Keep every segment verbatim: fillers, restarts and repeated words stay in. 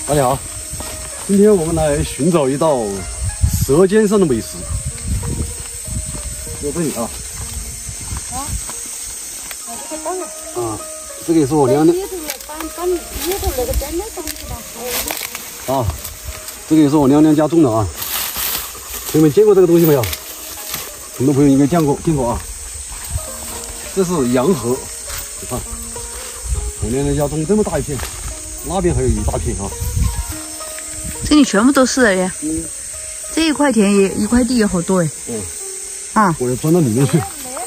大家好，今天我们来寻找一道舌尖上的美食，在这里啊。 啊，那这个当然。 啊，这个也是我娘娘。 里头搬搬里头那个真的东西吧？ 啊，这个也是我娘娘家种的啊。朋友们见过这个东西没有？很多朋友应该见过见过啊。这是洋河，你看，我娘娘家种这么大一片，那边还有一大片啊。 这里全部都是的耶。 嗯。 这一块田也一块地也好多哎。 嗯。 啊。 我要钻到里面去。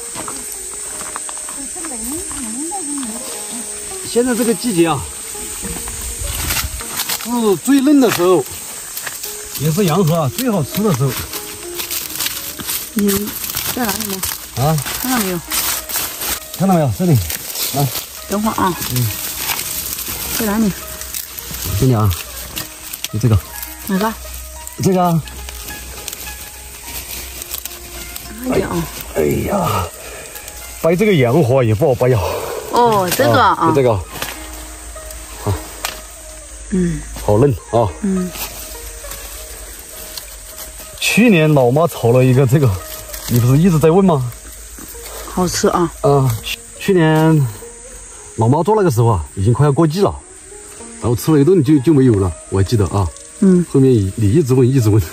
现在这个季节啊，是最嫩的时候，也是洋河啊最好吃的时候。 你在哪里呢？ 啊， 看到没有？ 看到没有？这里，来， 等会儿啊。嗯。在哪里？ 这里啊，就这个。 哪个？ 这个啊。 慢点啊。 哎呀，掰这个洋河也不好掰呀。 哦，这个啊， 就这个，好， 嗯， 好嫩啊， 嗯。 去年老妈炒了一个这个，你不是一直在问吗？ 好吃啊。 啊，去去年老妈做那个时候啊，已经快要过季了，然后吃了一顿就就没有了，我还记得啊。 嗯。 后面你一直问一直问。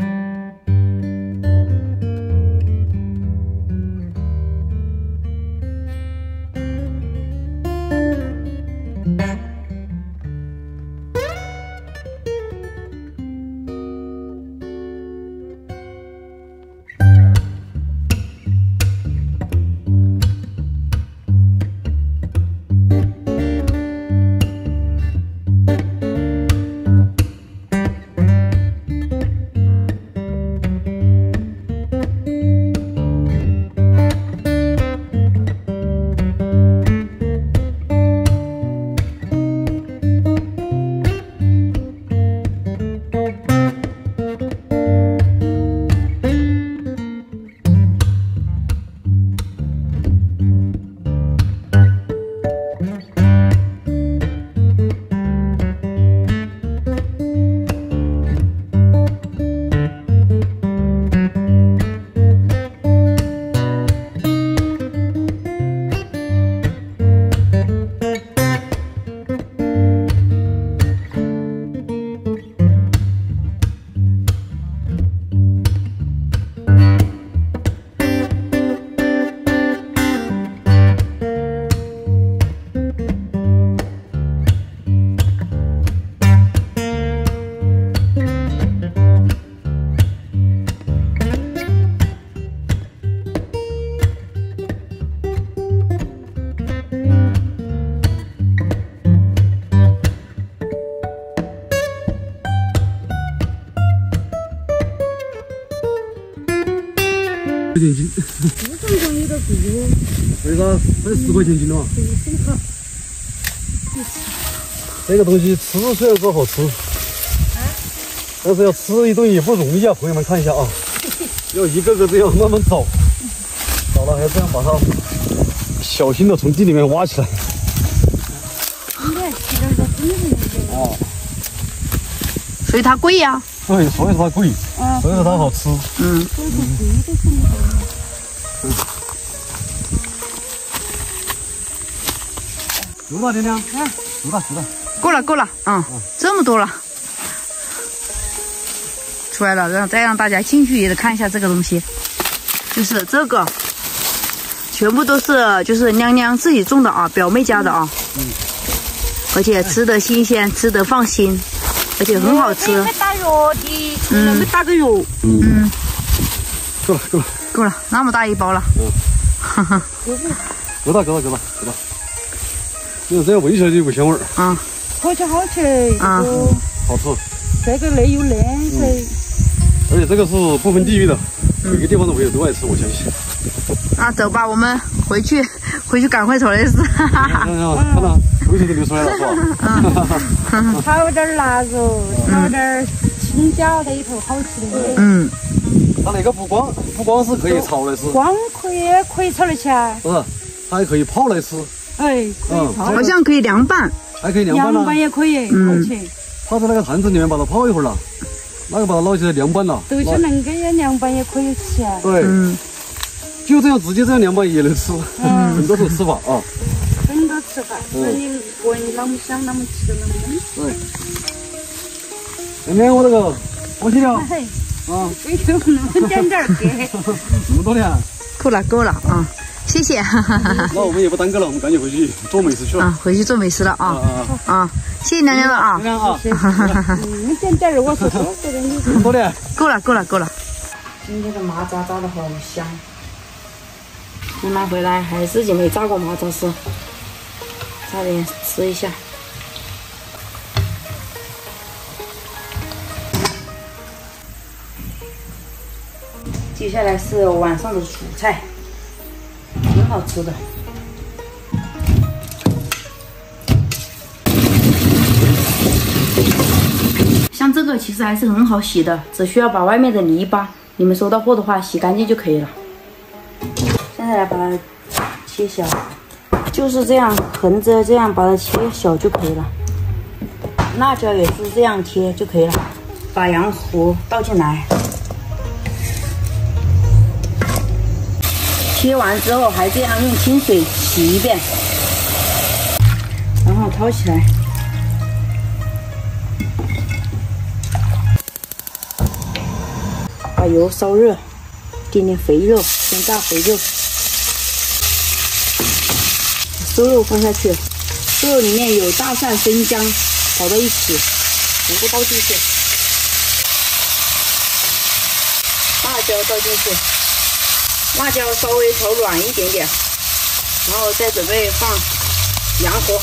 十块钱斤， 这种东西都贵哦。 为啥？才十块钱斤哦。 对，真好。 这个东西吃虽然说好吃，但是要吃一顿也不容易啊！朋友们看一下啊，要一个个这样慢慢找，找了还要这样把它小心的从地里面挖起来。 应该吃点个真的哦， 所以它贵呀。 对，所以说它贵， 啊， 所以说它好吃。 嗯。 所以说贵的很多。 够了，娘娘， 啊， 够了，够了。 够了，够了，嗯，这么多了，出来了，让再让大家近距离的看一下这个东西，就是这个，全部都是就是娘娘自己种的啊，表妹家的啊，嗯，而且吃的新鲜，吃的放心，而且很好吃。 没打药的，嗯，没打个药。 嗯， 够了，够了， 够了，那么大一包了。嗯，哈哈， 够了，够了，够了，够了。这个这样闻起来就有股香味儿。 啊。 好吃好吃， 啊， 好吃。 这个内有嫩噻， 而且这个是不分地域的，每个地方的朋友都爱吃，我相信。 啊，走吧，我们回去，回去赶快炒来吃。哈哈哈。 看到口水都流出来了，是吧？ 炒点腊肉，炒点青椒在里头，好吃的。 嗯。 它那个不光不光是可以炒来吃， 光可以可以炒得起来。 不是，它还可以泡来吃。 哎，可以泡。 好像可以凉拌。 还可以凉拌呢。 凉拌也可以，好吃。 泡在那个坛子里面，把它泡一会儿了，那个把它捞起来凉拌了。 豆角能给也凉拌也可以吃啊。 对， 嗯， 就这样直接这样凉拌也能吃， 嗯很多种吃法啊。 很多吃法， 嗯那你个人啷么想啷么吃啷么弄。 对。今天我这个多些了嘿， 啊， 没有那么点点儿给。 这么多呢。 够了够了啊，谢谢。 那我们也不耽搁了，我们赶紧回去做美食去了。 啊，回去做美食了啊啊啊！谢谢娘娘了啊， 娘娘啊， 嗯，你点点儿，我说多说点你。 这么多呢。 够了够了够了。今天的蚂蚱炸的好香，我拿回来还自己没炸过蚂蚱丝，炸点吃一下。接下来是晚上的蔬菜，很好吃的。像这个其实还是很好洗的，只需要把外面的泥巴，你们收到货的话洗干净就可以了。现在来把它切小，就是这样横着这样把它切小就可以了。辣椒也是这样切就可以了。把羊河倒进来。切完之后还这样用清水洗一遍，然后掏起来，把油烧热，点点肥肉，先炸肥肉，瘦肉放下去，瘦肉里面有大蒜、生姜炒到一起，全部倒进去，辣椒倒进去。辣椒稍微炒软一点点，然后再准备放羊河，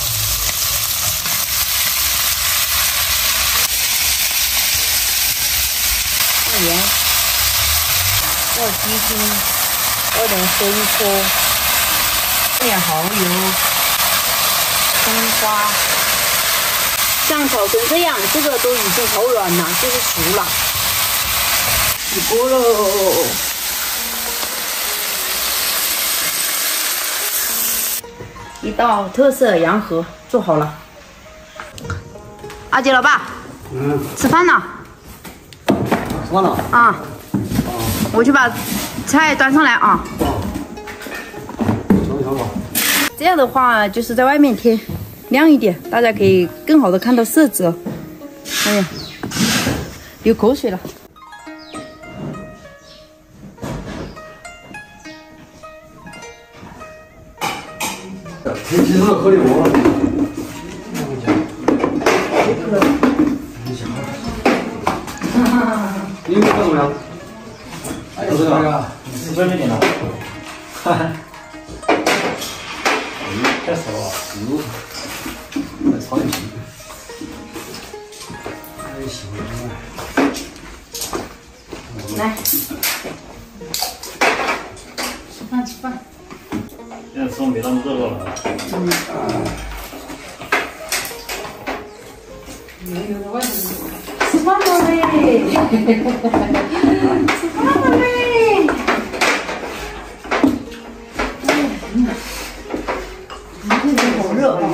放盐，倒鸡精，倒点生抽，倒点蚝油，葱花，像炒成这样，这个都已经炒软了，就是熟了，起锅喽。一道特色羊河做好了，阿杰老爸， 嗯， 吃饭了吃饭了啊！我去把菜端上来啊。 尝一尝吧。 这样的话，就是在外面贴亮一点，大家可以更好的看到色泽。哎呀，流口水了。 天气热，喝点锅。你们干什么呀？哎，这个四分点了。哈哈。太少了，五，再炒点皮。还行。 来，吃饭吃饭。 现在吃没那么热了。 嗯。吃饭了嘞！吃饭了嘞！今天好热啊！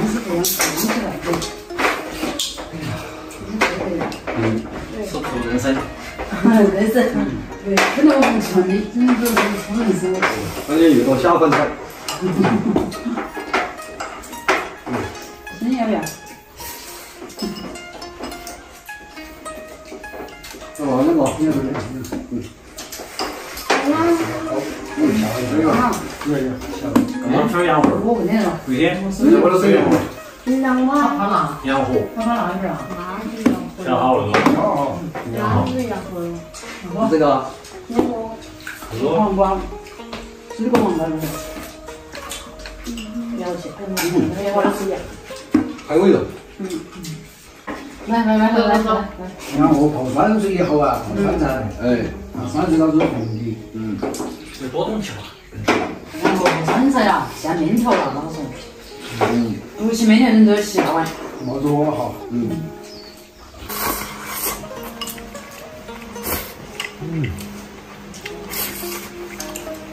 嗯，吃苦人参。 人参，对，真的我不喜欢的，真的是苦人参。 关键有道下饭菜。 你要不要？ 这玩意儿吧，嗯嗯。 刚吃羊河， 我问你了， 贵点， 我都水果。 两他碗， 怕哪？ 羊河， 他怕哪一边啊？ 那就要喝， 想好了都。 哦， 那就要喝。 这个。 我黄瓜，水果黄瓜不是？了解，嗯，我来试一下。 还有一个。 嗯。来来来来来来。 然后泡酸水以后啊，泡酸菜， 哎， 啊，酸水到时候红的， 嗯， 有多东西吧？ 然后酸菜呀，下面条了，老说。 嗯， 不洗面条人都要洗下碗。 冒着我哈， 嗯。 嗯。